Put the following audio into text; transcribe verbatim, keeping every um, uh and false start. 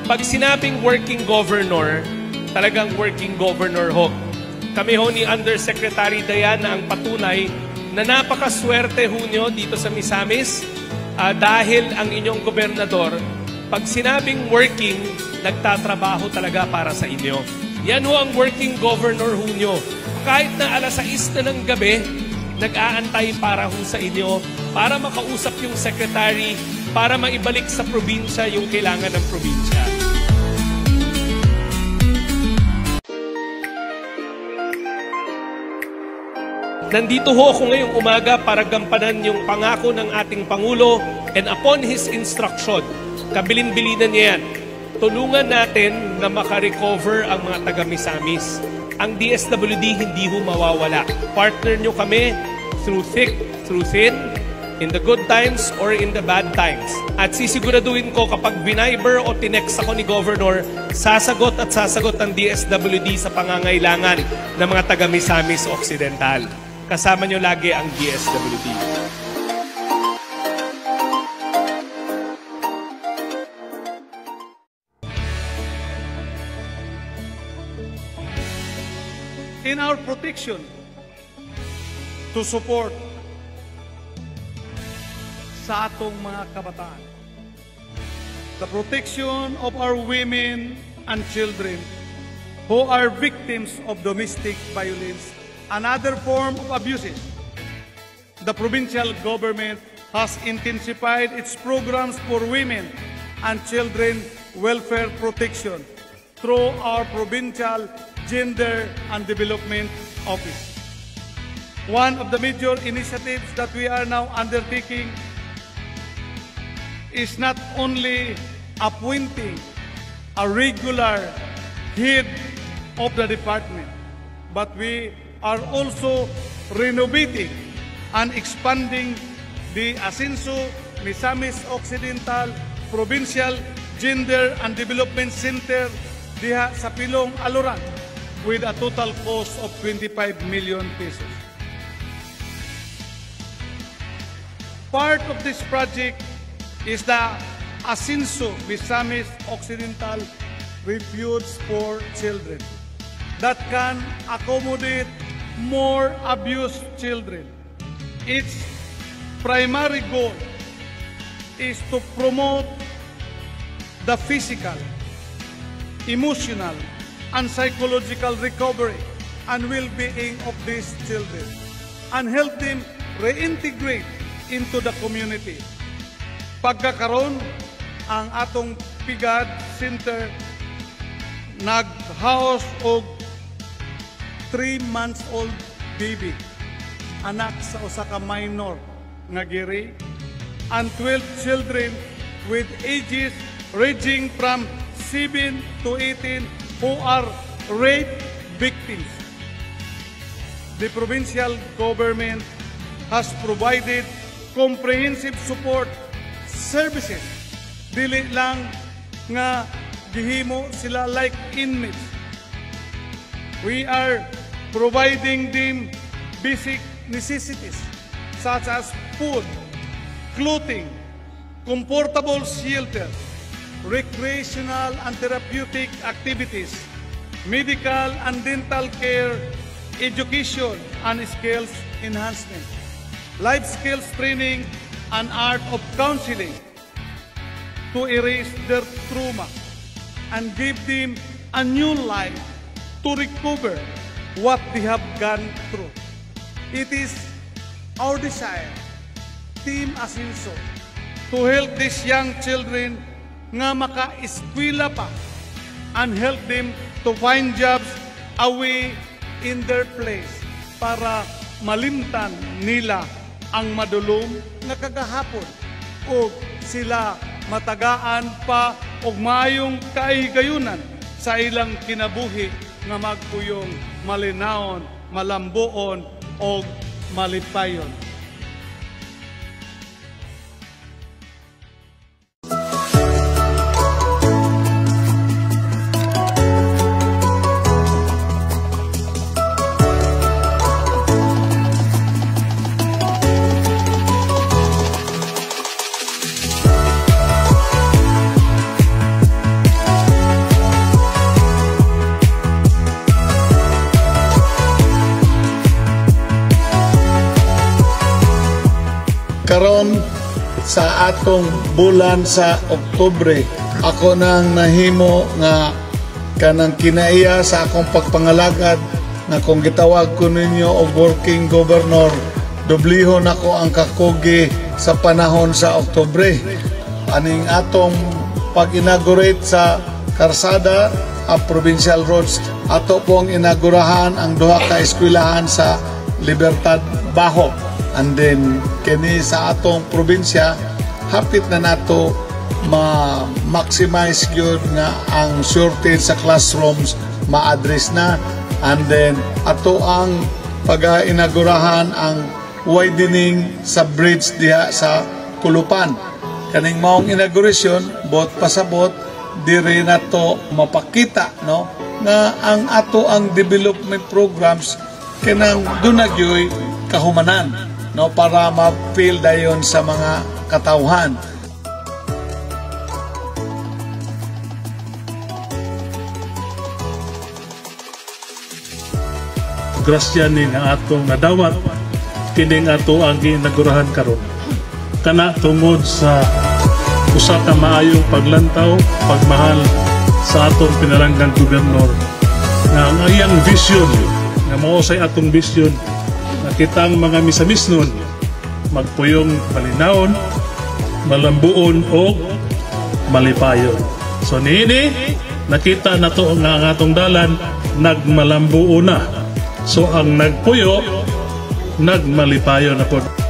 Pag sinabing working governor, talagang working governor ho. Kami ho ni Undersecretary Diana ang patunay na napakaswerte ho nyo dito sa Misamis uh, dahil ang inyong gobernador, pag sinabing working, nagtatrabaho talaga para sa inyo. Yan ho ang working governor ho nyo. Kahit na alas sais na ng gabi, nag-aantay para ho sa inyo, para makausap yung secretary, para maibalik sa probinsya yung kailangan ng probinsya. Nandito ho ako ngayong umaga para gampanan yung pangako ng ating Pangulo, and upon his instruction, kabilin-bilinan niya yan, tulungan natin na makarecover ang mga taga-Misamis. Ang D S W D hindi ho mawawala. Partner nyo kami through thick, through thin, in the good times or in the bad times. At sisiguraduhin ko kapag biniber o tinext ako ni Governor, sasagot at sasagot ang D S W D sa pangangailangan ng mga taga-Misamis Occidental. Kasama nyo lagi ang D S W D. In our protection to support sa atong mga kabataan, the protection of our women and children who are victims of domestic violence and other form of abuses, the provincial government has intensified its programs for women and children welfare protection through our provincial Gender and Development Office. One of the major initiatives that we are now undertaking is not only appointing a regular head of the department, but we are also renovating and expanding the Asenso Misamis Occidental Provincial Gender and Development Center diha sa Pilong, Aluran, with a total cost of twenty-five million pesos. Part of this project is the Asenso Misamis Occidental Refuge for Children that can accommodate more abused children. Its primary goal is to promote the physical, emotional, and psychological recovery and well-being of these children and help them reintegrate into the community. Pagkakaroon, ang atong Pigad Center nag-house og three months old baby, anak sa usa ka minor nga giri, and twelve children with ages ranging from seven to eighteen who are rape victims. The provincial government has provided comprehensive support services. Dili lang nga gihimo sila like inmates. We are providing them basic necessities such as food, clothing, comfortable shelter, recreational and therapeutic activities, medical and dental care, education and skills enhancement, life skills training, and art of counseling to erase their trauma and give them a new life to recover what they have gone through. It is our desire, Team Asenso, to help these young children nga maka-eskwela pa and help them to find jobs away in their place para malimtan nila ang madulom nga kagahapon o sila matagaan pa og maayong kaigayunan sa ilang kinabuhi nga magpuyong malinaon, malambuon o malipayon. sa atong bulan sa Oktubre. Ako nang nahimo nga kanang kinaiya sa akong pagpangalagad na kung gitawag ko ninyo og working governor, dublihon ako ang kakugi sa panahon sa Oktubre. Aning atong pag-inaugurate sa karsada a provincial roads, ato pong inagurahan ang duha ka eskwelahan sa Libertad Baho. And then kini sa atong probinsya hapit na nato ma-maximize gyud nga ang shortage sa classrooms ma-address na. And then ato ang pag-inagurahan ang widening sa bridge diha sa Kulupan. Kaning maong inauguration bot pasabot dire na to mapakita no nga ang ato ang development programs kanang dunagyoy kahumanan no para ma-feel dayon sa mga katawhan. Grasya ni nga atong nadawat kining ato ang ginagurahan karon kana tungod sa usa ka maayong paglantaw pagmahal sa atong pinalanggang gobernador nga ang iyang vision nga mao say atong vision na kitang mga misamisnon magpuyong malinawon, malambuon o malipayon. So niini nakita nato nga ang atong dalan nagmalambuon na. So ang nagpuyo, nagmalipayo na po.